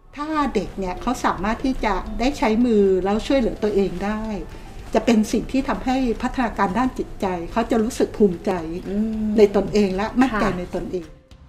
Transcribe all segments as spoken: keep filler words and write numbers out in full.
ถ้าเด็กเนี่ยเขาสามารถที่จะได้ใช้มือแล้วช่วยเหลือตัวเองได้จะเป็นสิ่งที่ทำให้พัฒนาการด้านจิตใจเขาจะรู้สึกภูมิใจในตนเองและมั่นใจในตนเอง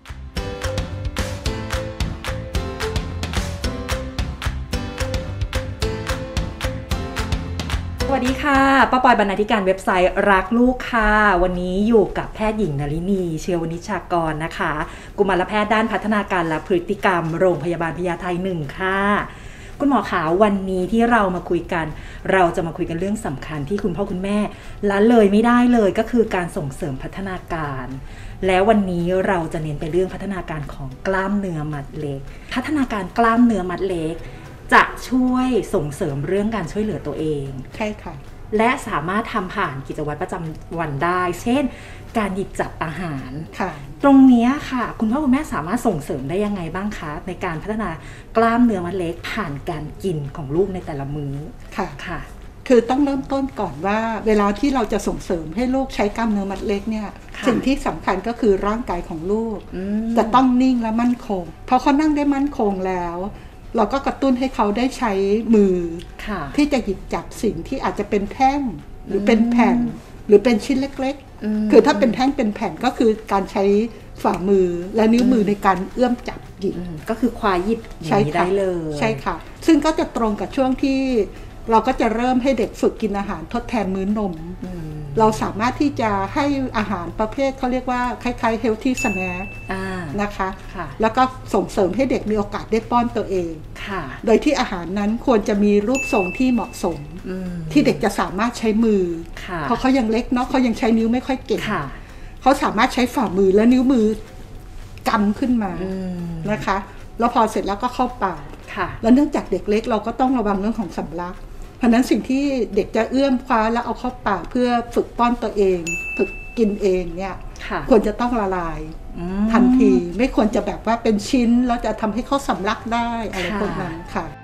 สวัสดีค่ะป้าปอยบรรณาธิการเว็บไซต์รักลูกค่ะวันนี้อยู่กับแพทย์หญิงนลินีเชื้อวณิชากรนะคะกุมารแพทย์ด้านพัฒนาการและพฤติกรรมโรงพยาบาลพญาไทหนึ่งค่ะคุณหมอขาวันนี้ที่เรามาคุยกันเราจะมาคุยกันเรื่องสำคัญที่คุณพ่อคุณแม่ละเลยไม่ได้เลยก็คือการส่งเสริมพัฒนาการแล้ววันนี้เราจะเน้นไปเรื่องพัฒนาการของกล้ามเนื้อมัดเล็กพัฒนาการกล้ามเนื้อมัดเล็กจะช่วยส่งเสริมเรื่องการช่วยเหลือตัวเองใช่ค่ะและสามารถทำผ่านกิจวัตรประจำวันได้เช่นการหยิบจับอาหารค่ะตรงนี้ค่ะคุณพ่อคุณแม่สามารถส่งเสริมได้ยังไงบ้างคะในการพัฒนากล้ามเนื้อมัดเล็กผ่านการกินของลูกในแต่ละมื้อค่ะค่ะคือต้องเริ่มต้นก่อนว่าเวลาที่เราจะส่งเสริมให้ลูกใช้กล้ามเนื้อมัดเล็กเนี่ยสิ่งที่สำคัญก็คือร่างกายของลูกจะต้องนิ่งและมั่นคงพอเขานั่งได้มั่นคงแล้วเราก็กระตุ้นให้เขาได้ใช้มือที่จะหยิบจับสิ่งที่อาจจะเป็นแท่งหรือเป็นแผ่นหรือเป็นชิ้นเล็กๆคือถ้าเป็นแท่งเป็นแผ่นก็คือการใช้ฝ่ามือและนิ้วมือในการเอื้อมจับหยิบก็คือคว้าหยิบอย่างนี้ได้เลยใช่ค่ะซึ่งก็จะตรงกับช่วงที่เราก็จะเริ่มให้เด็กฝึกกินอาหารทดแทนมื้อนมเราสามารถที่จะให้อาหารประเภทเขาเรียกว่าคล้ายๆ healthy snack นะคะแล้วก็ส่งเสริมให้เด็กมีโอกาสได้ป้อนตัวเองโดยที่อาหารนั้นควรจะมีรูปทรงที่เหมาะสมที่เด็กจะสามารถใช้มือเพราะเขายังเล็กเนาะเขายังใช้นิ้วไม่ค่อยเก่งเขาสามารถใช้ฝ่ามือและนิ้วมือกำขึ้นมานะคะแล้วพอเสร็จแล้วก็เข้าปากแล้วเนื่องจากเด็กเล็กเราก็ต้องระวังเรื่องของสำลักเพราะนั้นสิ่งที่เด็กจะเอื้อมคว้าแล้วเอาเข้าปากเพื่อฝึกป้อนตัวเองฝึกกินเองเนี่ยควรจะต้องละลายทันทีไม่ควรจะแบบว่าเป็นชิ้นแล้วจะทำให้เขาสำลักได้อะไรพวกนั้นค่ะ